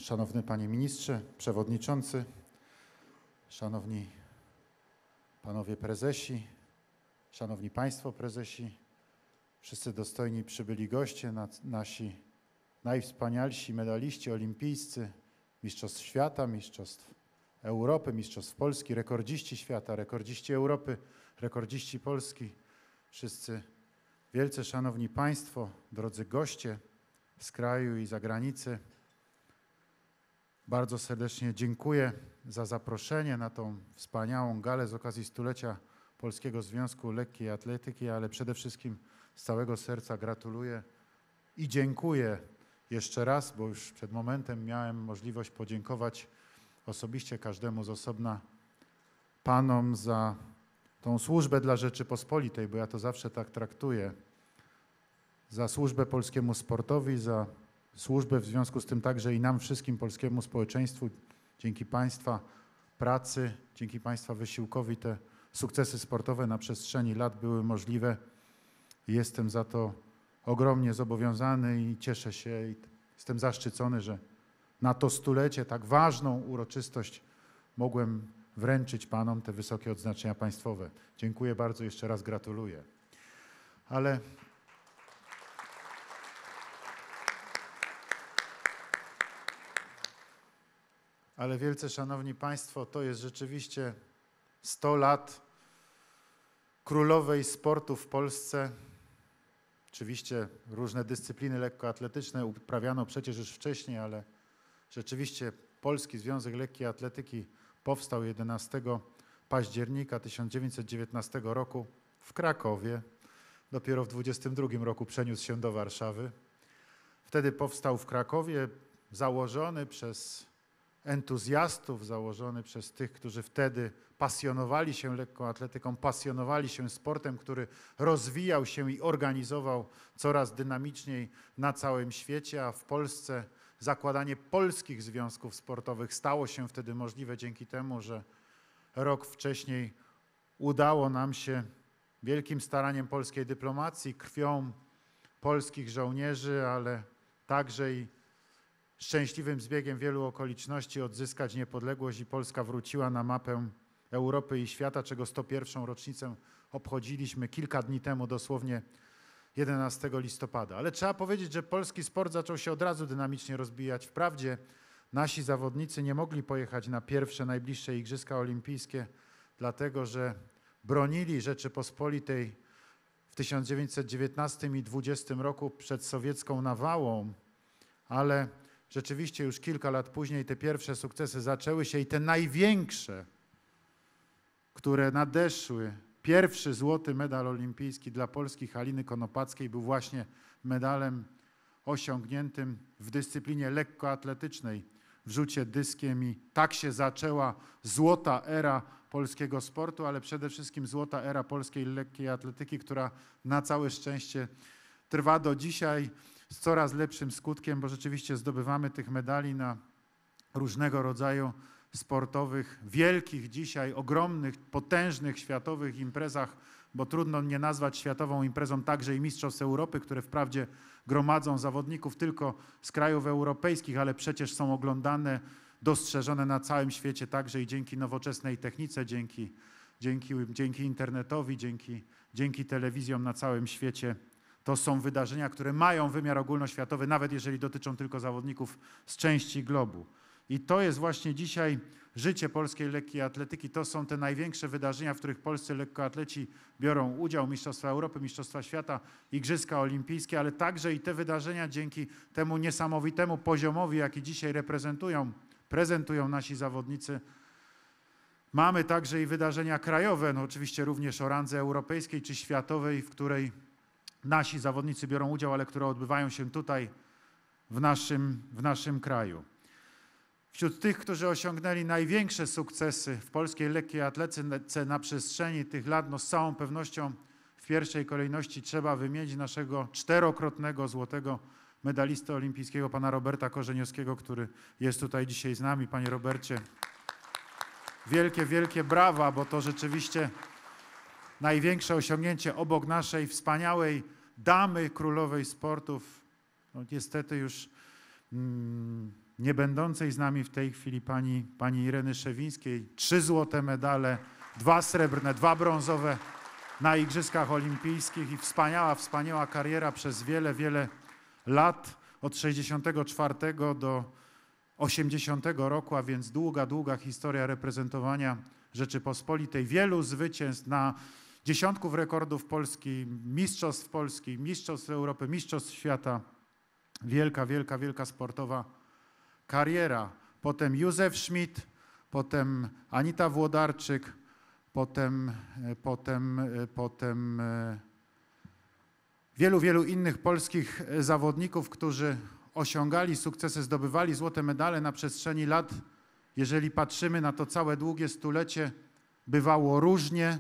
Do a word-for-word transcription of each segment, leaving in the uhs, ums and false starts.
Szanowny Panie Ministrze, Przewodniczący, Szanowni Panowie Prezesi, Szanowni Państwo Prezesi, wszyscy dostojni przybyli goście, nasi najwspanialsi medaliści olimpijscy, mistrzostw świata, mistrzostw Europy, mistrzostw Polski, rekordziści świata, rekordziści Europy, rekordziści Polski, wszyscy wielce szanowni Państwo, drodzy goście z kraju i zagranicy. Bardzo serdecznie dziękuję za zaproszenie na tą wspaniałą galę z okazji stulecia Polskiego Związku Lekkiej Atletyki, ale przede wszystkim z całego serca gratuluję i dziękuję jeszcze raz, bo już przed momentem miałem możliwość podziękować osobiście każdemu z osobna Panom za tą służbę dla Rzeczypospolitej, bo ja to zawsze tak traktuję, za służbę polskiemu sportowi, za służbę w związku z tym także i nam wszystkim, polskiemu społeczeństwu. Dzięki Państwa pracy, dzięki Państwa wysiłkowi te sukcesy sportowe na przestrzeni lat były możliwe. Jestem za to ogromnie zobowiązany i cieszę się i jestem zaszczycony, że na to stulecie, tak ważną uroczystość mogłem wręczyć Panom te wysokie odznaczenia państwowe. Dziękuję bardzo, jeszcze raz gratuluję. Ale Ale wielce szanowni Państwo, to jest rzeczywiście sto lat królowej sportu w Polsce. Oczywiście różne dyscypliny lekkoatletyczne uprawiano przecież już wcześniej, ale rzeczywiście Polski Związek Lekkiej Atletyki powstał jedenastego października tysiąc dziewięćset dziewiętnastego roku w Krakowie. Dopiero w dwudziestym drugim roku przeniósł się do Warszawy. Wtedy powstał w Krakowie, założony przez entuzjastów, założony przez tych, którzy wtedy pasjonowali się lekką atletyką, pasjonowali się sportem, który rozwijał się i organizował coraz dynamiczniej na całym świecie, a w Polsce zakładanie polskich związków sportowych stało się wtedy możliwe dzięki temu, że rok wcześniej udało nam się wielkim staraniem polskiej dyplomacji, krwią polskich żołnierzy, ale także i szczęśliwym zbiegiem wielu okoliczności odzyskać niepodległość i Polska wróciła na mapę Europy i świata, czego sto pierwszą rocznicę obchodziliśmy kilka dni temu, dosłownie jedenastego listopada. Ale trzeba powiedzieć, że polski sport zaczął się od razu dynamicznie rozwijać. Wprawdzie nasi zawodnicy nie mogli pojechać na pierwsze najbliższe Igrzyska Olimpijskie, dlatego że bronili Rzeczypospolitej w tysiąc dziewięćset dziewiętnastym i dwudziestym roku przed sowiecką nawałą, ale rzeczywiście już kilka lat później te pierwsze sukcesy zaczęły się i te największe, które nadeszły. Pierwszy złoty medal olimpijski dla Polski Haliny Konopackiej był właśnie medalem osiągniętym w dyscyplinie lekkoatletycznej, w rzucie dyskiem i tak się zaczęła złota era polskiego sportu, ale przede wszystkim złota era polskiej lekkiej atletyki, która na całe szczęście trwa do dzisiaj z coraz lepszym skutkiem, bo rzeczywiście zdobywamy tych medali na różnego rodzaju sportowych, wielkich dzisiaj, ogromnych, potężnych światowych imprezach, bo trudno nie nazwać światową imprezą także i Mistrzostw Europy, które wprawdzie gromadzą zawodników tylko z krajów europejskich, ale przecież są oglądane, dostrzeżone na całym świecie także i dzięki nowoczesnej technice, dzięki, dzięki, dzięki internetowi, dzięki, dzięki telewizjom na całym świecie. To są wydarzenia, które mają wymiar ogólnoświatowy, nawet jeżeli dotyczą tylko zawodników z części globu. I to jest właśnie dzisiaj życie polskiej lekkiej atletyki. To są te największe wydarzenia, w których polscy lekkoatleci biorą udział. Mistrzostwa Europy, Mistrzostwa Świata, Igrzyska Olimpijskie, ale także i te wydarzenia dzięki temu niesamowitemu poziomowi, jaki dzisiaj reprezentują, prezentują nasi zawodnicy. Mamy także i wydarzenia krajowe, no oczywiście również o randze europejskiej czy światowej, w której nasi zawodnicy biorą udział, ale które odbywają się tutaj w naszym, w naszym kraju. Wśród tych, którzy osiągnęli największe sukcesy w polskiej lekkiej atletyce na przestrzeni tych lat, no z całą pewnością w pierwszej kolejności trzeba wymienić naszego czterokrotnego złotego medalistę olimpijskiego, pana Roberta Korzeniowskiego, który jest tutaj dzisiaj z nami. Panie Robercie, wielkie, wielkie brawa, bo to rzeczywiście największe osiągnięcie obok naszej wspaniałej damy królowej sportów. No niestety już mm, nie będącej z nami w tej chwili pani, pani Ireny Szewińskiej. Trzy złote medale, dwa srebrne, dwa brązowe na Igrzyskach Olimpijskich i wspaniała, wspaniała kariera przez wiele, wiele lat, od sześćdziesiątego czwartego do osiemdziesiątego roku, a więc długa, długa historia reprezentowania Rzeczypospolitej. Wielu zwycięstw na dziesiątków rekordów Polski, mistrzostw Polski, mistrzostw Europy, mistrzostw świata. Wielka, wielka, wielka sportowa kariera. Potem Józef Schmidt, potem Anita Włodarczyk, potem, potem, potem wielu, wielu innych polskich zawodników, którzy osiągali sukcesy, zdobywali złote medale na przestrzeni lat. Jeżeli patrzymy na to całe długie stulecie, bywało różnie,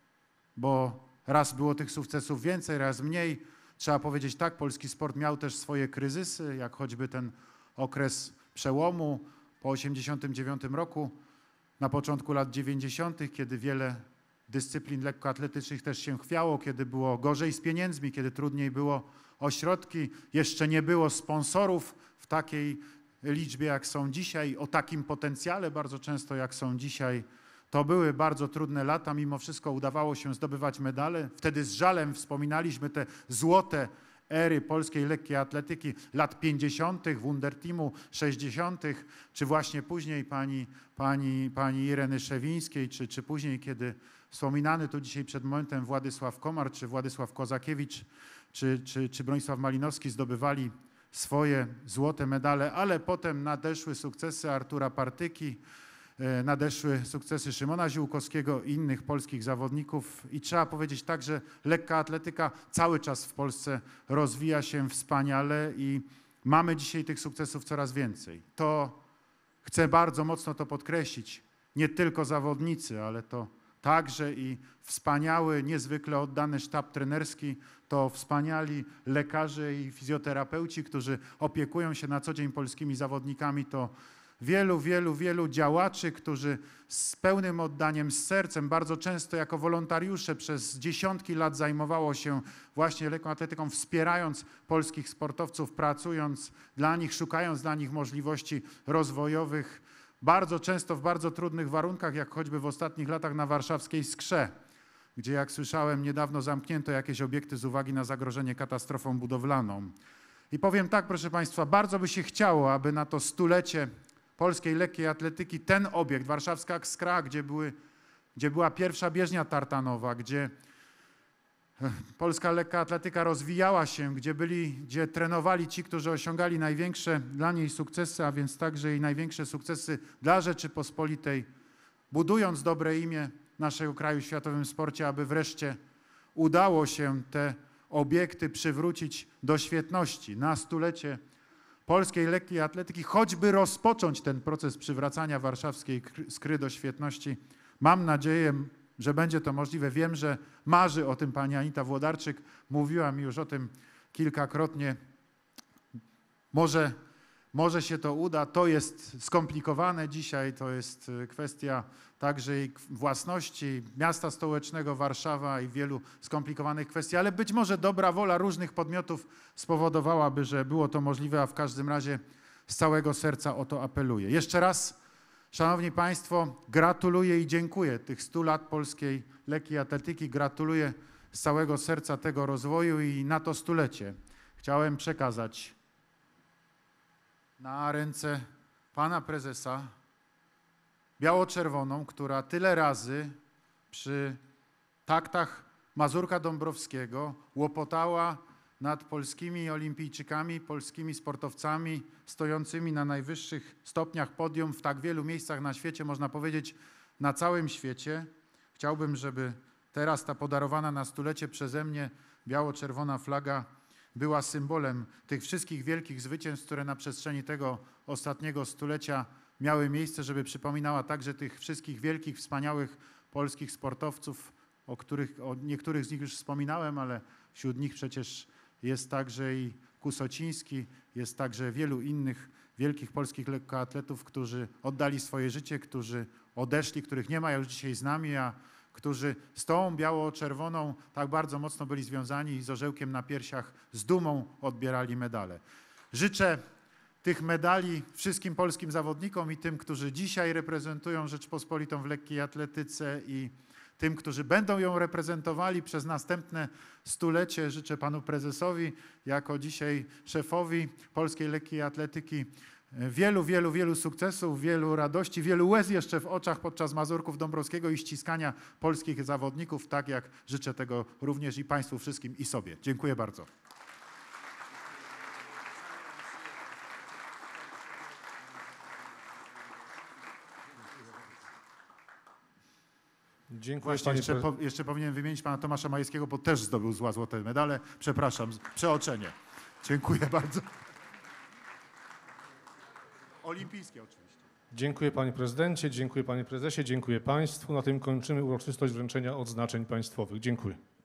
bo raz było tych sukcesów więcej, raz mniej. Trzeba powiedzieć tak, polski sport miał też swoje kryzysy, jak choćby ten okres przełomu po osiemdziesiątym dziewiątym roku, na początku lat dziewięćdziesiątych, kiedy wiele dyscyplin lekkoatletycznych też się chwiało, kiedy było gorzej z pieniędzmi, kiedy trudniej było o środki, jeszcze nie było sponsorów w takiej liczbie, jak są dzisiaj, o takim potencjale bardzo często, jak są dzisiaj. To były bardzo trudne lata, mimo wszystko udawało się zdobywać medale. Wtedy z żalem wspominaliśmy te złote ery polskiej lekkiej atletyki lat pięćdziesiątych, Wunderteamu sześćdziesiątych, czy właśnie później pani, pani, pani Ireny Szewińskiej, czy, czy później, kiedy wspominany tu dzisiaj przed momentem Władysław Komar, czy Władysław Kozakiewicz, czy, czy, czy Bronisław Malinowski zdobywali swoje złote medale, ale potem nadeszły sukcesy Artura Partyki, nadeszły sukcesy Szymona Ziółkowskiego i innych polskich zawodników i trzeba powiedzieć tak, że lekka atletyka cały czas w Polsce rozwija się wspaniale i mamy dzisiaj tych sukcesów coraz więcej. To chcę bardzo mocno to podkreślić, nie tylko zawodnicy, ale to także i wspaniały, niezwykle oddany sztab trenerski, to wspaniali lekarze i fizjoterapeuci, którzy opiekują się na co dzień polskimi zawodnikami, to wielu, wielu, wielu działaczy, którzy z pełnym oddaniem, z sercem, bardzo często jako wolontariusze przez dziesiątki lat zajmowało się właśnie lekką atletyką, wspierając polskich sportowców, pracując dla nich, szukając dla nich możliwości rozwojowych, bardzo często w bardzo trudnych warunkach, jak choćby w ostatnich latach na warszawskiej Skrze, gdzie jak słyszałem niedawno zamknięto jakieś obiekty z uwagi na zagrożenie katastrofą budowlaną. I powiem tak, proszę Państwa, bardzo by się chciało, aby na to stulecie polskiej lekkiej atletyki ten obiekt, warszawska Skra, gdzie, były, gdzie była pierwsza bieżnia tartanowa, gdzie polska lekka atletyka rozwijała się, gdzie byli, gdzie trenowali ci, którzy osiągali największe dla niej sukcesy, a więc także i największe sukcesy dla Rzeczypospolitej, budując dobre imię naszego kraju w światowym sporcie, aby wreszcie udało się te obiekty przywrócić do świetności na stulecie polskiej lekkiej atletyki, choćby rozpocząć ten proces przywracania warszawskiej Skry do świetności. Mam nadzieję, że będzie to możliwe. Wiem, że marzy o tym pani Anita Włodarczyk. Mówiła mi już o tym kilkakrotnie. Może, może się to uda. To jest skomplikowane dzisiaj. To jest kwestia także i własności miasta stołecznego Warszawa i wielu skomplikowanych kwestii, ale być może dobra wola różnych podmiotów spowodowałaby, że było to możliwe, a w każdym razie z całego serca o to apeluję. Jeszcze raz, szanowni państwo, gratuluję i dziękuję tych stu lat polskiej lekkiej atletyki. Gratuluję z całego serca tego rozwoju i na to stulecie chciałem przekazać na ręce pana prezesa biało-czerwoną, która tyle razy przy taktach Mazurka Dąbrowskiego łopotała nad polskimi olimpijczykami, polskimi sportowcami stojącymi na najwyższych stopniach podium w tak wielu miejscach na świecie, można powiedzieć na całym świecie. Chciałbym, żeby teraz ta podarowana na stulecie przeze mnie biało-czerwona flaga była symbolem tych wszystkich wielkich zwycięstw, które na przestrzeni tego ostatniego stulecia miały miejsce, żeby przypominała także tych wszystkich wielkich, wspaniałych polskich sportowców, o których, o niektórych z nich już wspominałem, ale wśród nich przecież jest także i Kusociński, jest także wielu innych wielkich polskich lekkoatletów, którzy oddali swoje życie, którzy odeszli, których nie ma już dzisiaj z nami, a którzy z tą biało-czerwoną tak bardzo mocno byli związani i z orzełkiem na piersiach z dumą odbierali medale. Życzę tych medali wszystkim polskim zawodnikom i tym, którzy dzisiaj reprezentują Rzeczpospolitą w lekkiej atletyce i tym, którzy będą ją reprezentowali przez następne stulecie. Życzę panu prezesowi, jako dzisiaj szefowi polskiej lekkiej atletyki, wielu, wielu, wielu sukcesów, wielu radości, wielu łez jeszcze w oczach podczas Mazurków Dąbrowskiego i ściskania polskich zawodników, tak jak życzę tego również i państwu wszystkim i sobie. Dziękuję bardzo. Dziękuję. Właśnie jeszcze, po, jeszcze powinienem wymienić pana Tomasza Majewskiego, bo też zdobył zła złote medale. Przepraszam, przeoczenie. Dziękuję bardzo. Olimpijskie oczywiście. Dziękuję panie prezydencie, dziękuję panie prezesie, dziękuję państwu. Na tym kończymy uroczystość wręczenia odznaczeń państwowych. Dziękuję.